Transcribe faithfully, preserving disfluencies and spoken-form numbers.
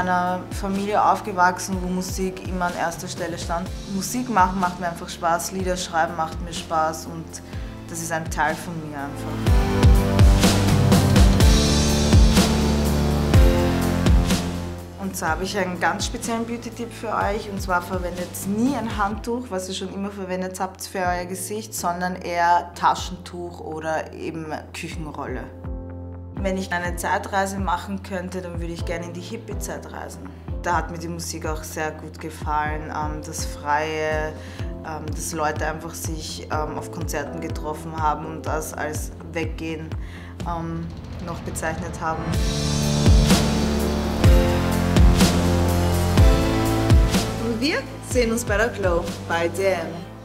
einer Familie aufgewachsen, wo Musik immer an erster Stelle stand. Musik machen macht mir einfach Spaß, Lieder schreiben macht mir Spaß und das ist ein Teil von mir einfach. Und zwar habe ich einen ganz speziellen Beauty-Tipp für euch, und zwar verwendet nie ein Handtuch, was ihr schon immer verwendet habt für euer Gesicht, sondern eher Taschentuch oder eben Küchenrolle. Wenn ich eine Zeitreise machen könnte, dann würde ich gerne in die Hippie-Zeit reisen. Da hat mir die Musik auch sehr gut gefallen, das Freie, dass Leute einfach sich auf Konzerten getroffen haben und das als Weggehen noch bezeichnet haben. Und wir sehen uns bei der Glow bei D M.